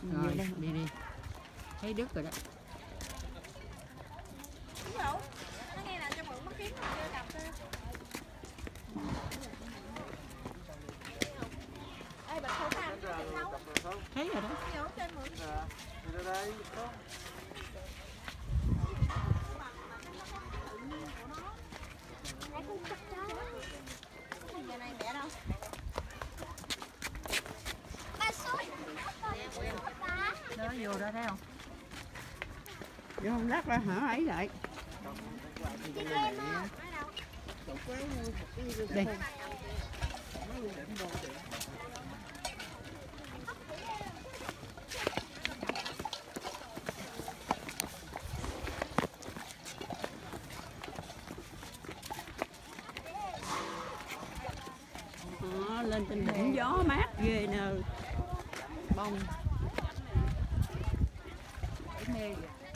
Rồi, đi đi. Thấy đứt rồi đó. Nó nghe là cho mượn mắt kiếm chưa đập thôi. Ê, bật khẩu trang Thấy rồi đó. vô trên mượn. Đi ra đây. Giờ này mẹ đâu? Đó vô đó thấy không? Vô không lắc ra hả ấy lại. Đi. Đó, lên trên đỉnh gió mát ghê nè. Bông. Mê.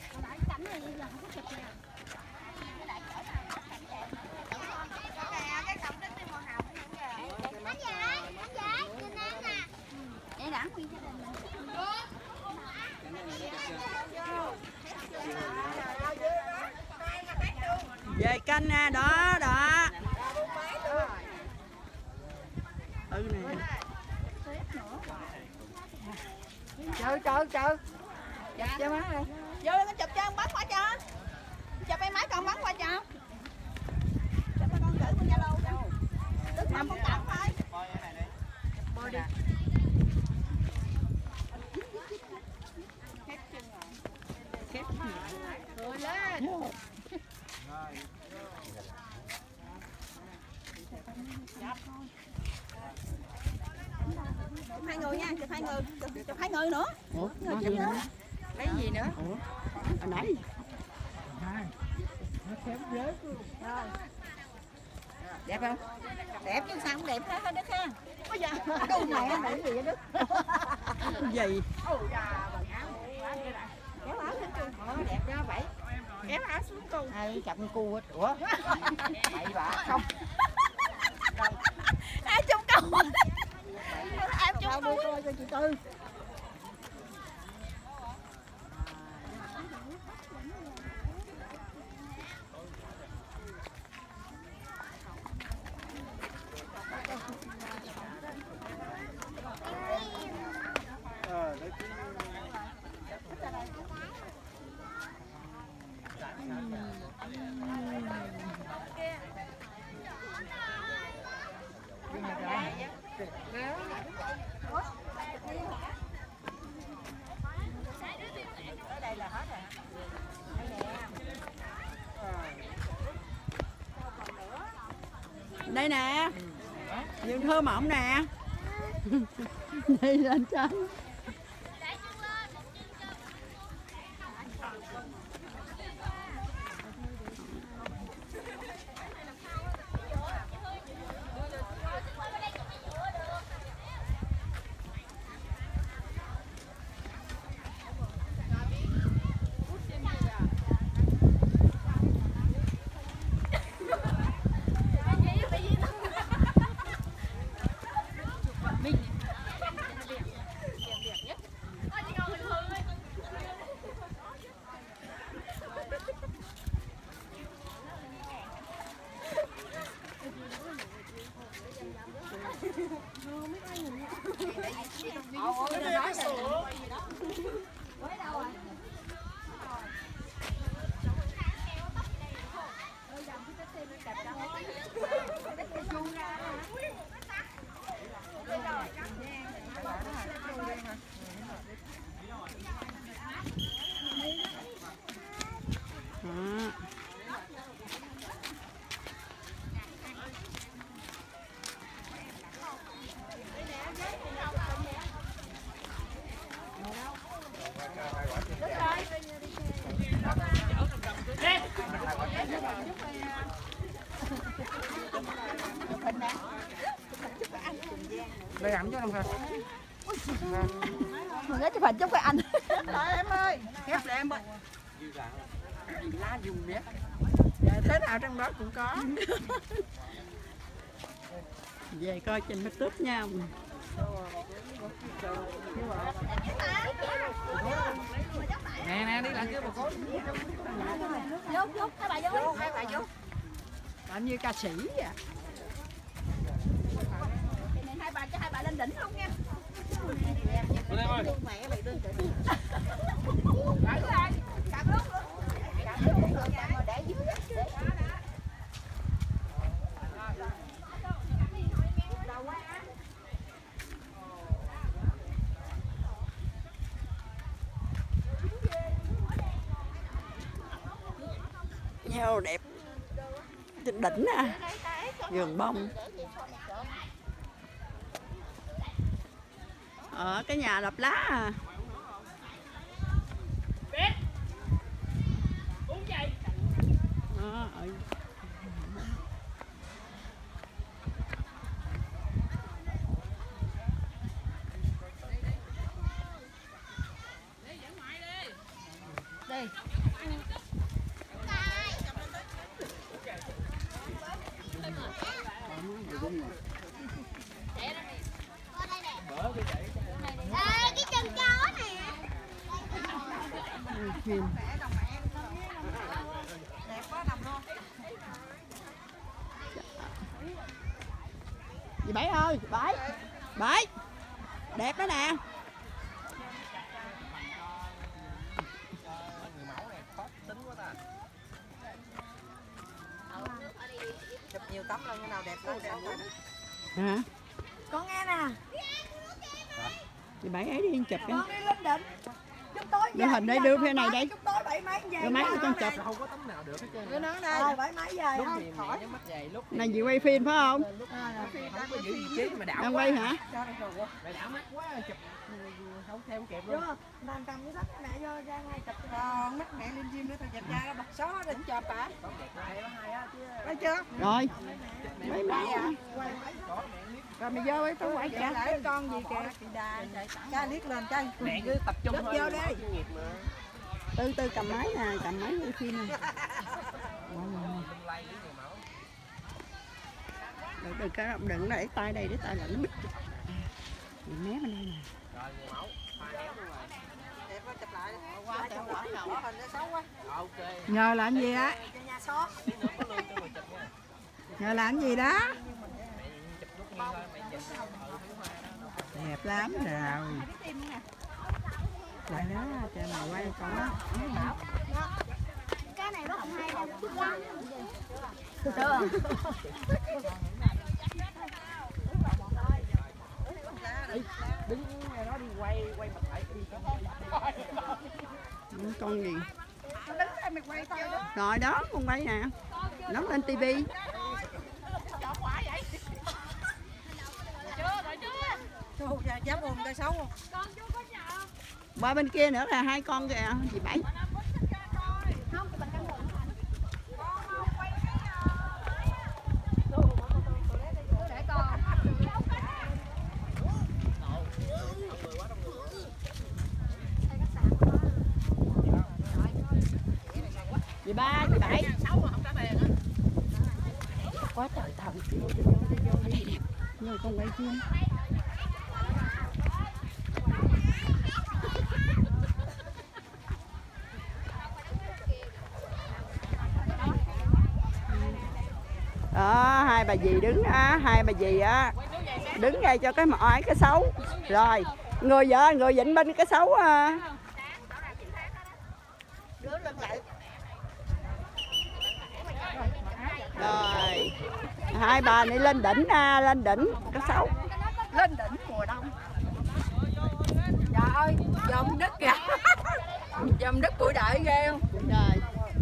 Về canh nè, đó đó. Ừ nè. Chờ. Chụp cho má ơi. Vô lên con chụp cho con bắn qua cho. Chụp em máy con bắn qua cho. Chụp cho con gửi con Zalo cho. Tức năm con cầm thôi. Bôi đi. Khép rồi lên. Chụp hai người nha, chụp hai người nữa. Ủa, Người chứ nữa. lấy gì nữa? Ủa, hồi nãy. Rồi. Đẹp không? Đẹp chứ sao không đẹp hết Đức ha. Ôi da, đu mẹ mày gì vậy Đức? Gì? Kéo áo lên cùng. Đẹp đó vậy. Kéo áo xuống cùng. Ai chậm cu hết. Ủa? Bậy bạ không. Ai chung câu. Em chung Đâu đi coi cho chị Tư. Đây nè. Nhiều thơ mộng nè. Đi lên trên. Đây ẩm chứ không hả? Mình nói chụp hình chúc với anh. Rồi em ơi, khép lại em ơi. Lá dùng biết. Thế nào trong đó cũng có. Về coi trên YouTube nha. Vô, hai bà vô. Hai bà vô. Làm như ca sĩ vậy. Hai bà cho hai bà lên đỉnh luôn nha. Lên ơi. Mẹ bị đơn đỉnh. Cầm luôn. Cầm luôn để dưới. Heo đẹp trên đỉnh nè, vườn bông. Ở cái nhà đập lá à. Đó, ở... Đi. Cái chân chó nè. Phim. Đẹp quá nằm luôn. Dì Bảy ơi, Bảy. Bảy. Đẹp đó nè. Chụp nhiều tấm lên, cái nào đẹp lên đẹp. Hả? Con nghe nè. Dì Bảy ấy đi chụp cái. Con đi lên đỉnh. Chúng tôi Đưa hình đây, đưa phía này đây. Chúng tôi 7 mấy về. Đưa máy cho con chụp. Không có tấm nào được hết trơn. Cứ nói đây. Rồi 7 mấy về. Lúc thì mẹ nhắm mắt dày, lúc Này dì quay phim phải không? không có giữ vị trí mà đảo. Đang quay hả? Mày đảo mắt quá chụp không theo không kịp luôn. Vô. Đang cầm cái sách mẹ vô ra ngay chụp. Còn mắt mẹ lên chim nữa thôi, chụp ra bật xó đừng cho bà. Thấy chưa? Rồi. Mấy mấy à? Rồi mày vô ấy tôi quay trả lại con gì kìa. Cha liếc lên chơi. Mẹ cứ tập trung vô đây. Từ từ cầm máy nè, cầm máy quay phim nè. Đừng cái đừng để tay đây, để tay là nó bít. Đừng né bên đây nè. Rồi người mẫu, pha héo luôn rồi. Đẹp quá, chụp lại. Quá đẹp quá, nhỏ hình nó xấu quá. Ok. Nhờ làm gì á? Cho nhà xót. Tí nữa có lương cho mày chụp nha. Nhờ làm gì đó? Mày chụp lúc nghiêng thôi, mày chụp thiếu hoa đó. Đẹp lắm rồi. Lại đó cho mày quay con. Cái này nó không hay đâu. Đứng đó đi quay mặt lại đi. Con gì? Đứng đây mày quay tao đó. Rồi đó, con quay nè. Nóng lên tivi. Chú dám ôm cái xấu không? Qua bên kia nữa là hai con kìa, dì Bảy. Dì Ba, dì Bảy. Quá trời thần. Rồi con quay phim. Đó, hai bà dì đứng á, hai bà dì á đứng đây cho cái mỏi cái xấu. Rồi, người vợ người vịnh bên cái xấu à. Rồi, hai bà này lên đỉnh à, lên đỉnh cái xấu. Lên đỉnh mùa đông. Trời ơi, dòm đất kìa. Dòm đất bụi đại ghê không? Rồi.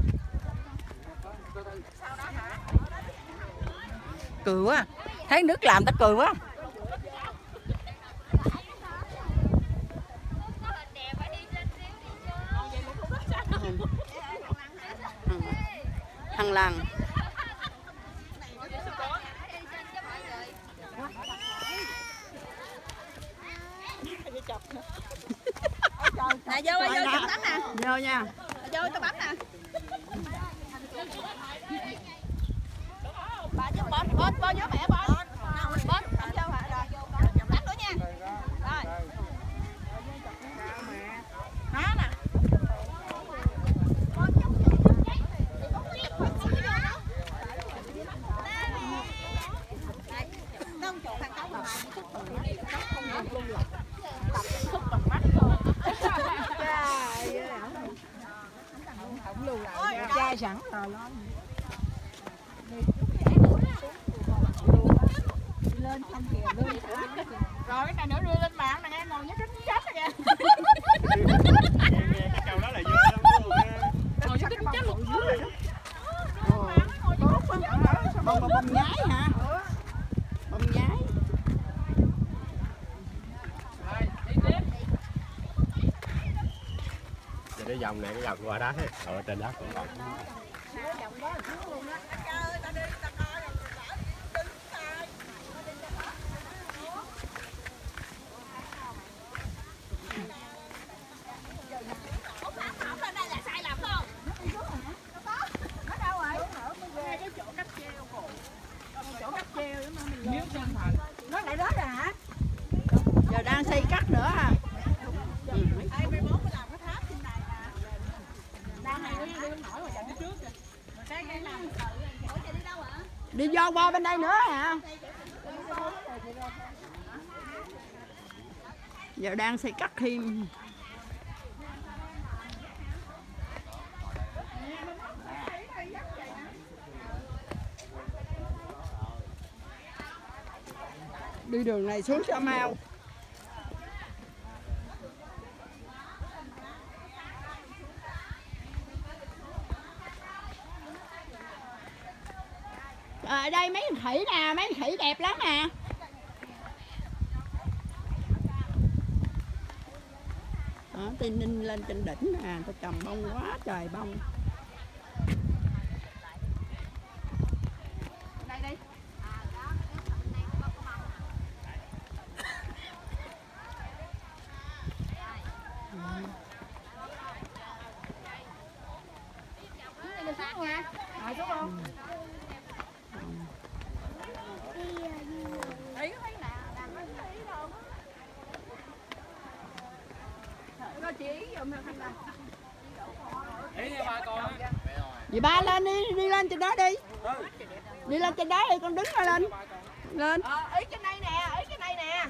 Cười quá. Thấy nước làm ta cười quá. Thằng lằn. Nè vô ơi, vô chụp tấm nè. Vô nha. Vô tao bấm nè. Bà chứ bớt vô mẹ bớt. Bớt không cho hả? Rồi. Tấm nữa nha. Rồi. Đó nè. chai sẵn rồi lên. Lên không kìa, lên cả. Rồi cái này nữa đưa lên mạng này nghe ngồi nhớ chết rồi kìa. Nghe cái câu đó là vô lắm luôn á. Ngồi nhớ chết luôn. Bông nhái hả? Bông nhái. Giờ cái vòng này cái vòng qua đó ở trên đất còn. Nó lại đó rồi hả? Giờ đang xây cắt nữa à. Đi vô qua bên đây nữa hả? Giờ đang xây cắt thêm. Đi đường này xuống Sa Mau. Ở đây mấy con khỉ nè, mấy con khỉ đẹp lắm nè. Đó, Tây Ninh lên trên đỉnh nè, tôi trồng bông quá trời bông. Dì ba lên đi lên trên đó đi. Đi lên trên đó đi, con đứng ra lên. Lên. Ý trên đây nè, ý trên đây nè.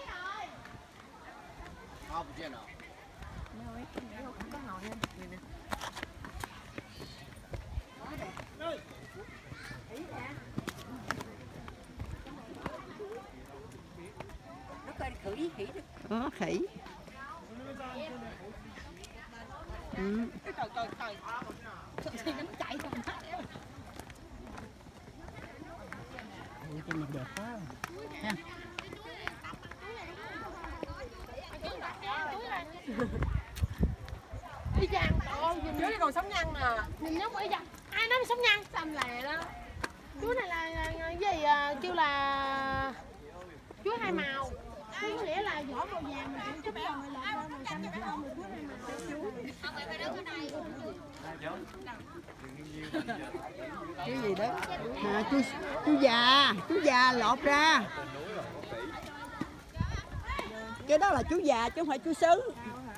Đó, khỉ. Ừ. Thì nó chạy không hết. Trên mặt đẹp quá. Ha. Đi chàng, chú đi còn sống nhăn nè. Nhìn nhóc ấy chàng. Ai nói sống nhăn? Xăm lè đó. Chú này là cái gì kêu là chú hai màu. Chú có nghĩa là vỏ màu vàng mà cũng chút rồi là màu xanh phải không? Chú hai màu. Cái gì đó? À, chú già lột ra. Cái đó là chú già chứ không phải chú sứ.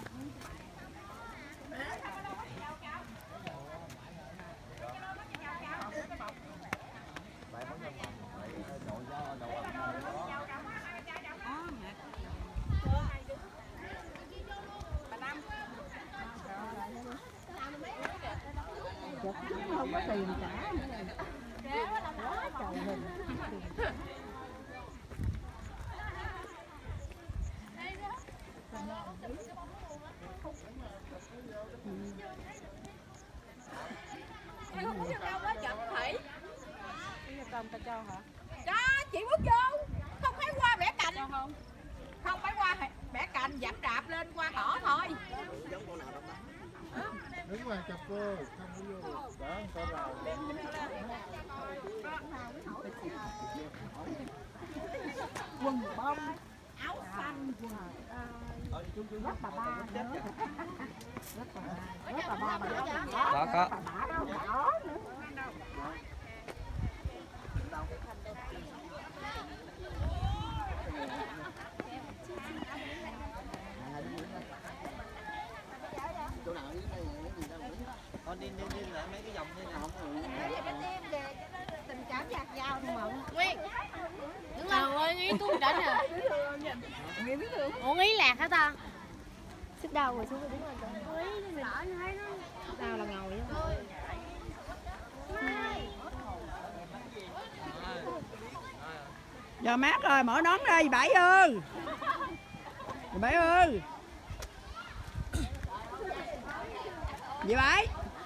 Không có tiền trả quá trời hình. Không muốn vô đâu đó chậm thủy. Công ta cho hả? Đó, chị bước vô. Không phải qua bẻ cành không? Không phải qua bẻ cành, dẫm đạp lên qua cỏ thôi. Đứng ngoài chọc cô, không có vô được. Đó, con vào. Quần bông, áo xanh, quần rất bà ba nữa. Rất bà ba mà Đó có. đỏ nữa. Con đi lại mấy cái dòng thế nào. Tình cảm dạt dào thì mộng. Nguyên. Trời ơi, Nghĩ tôi đến à. Ủa Nghĩ lạc hả ta? Xích đầu rồi xuống rồi đứng rồi. Nghĩ nó đỡ nó thấy nó. Sao là ngồi vậy? Giờ mát rồi, mở nón ra dì Bảy ơi. Dì Bảy ơi. Dì Bảy.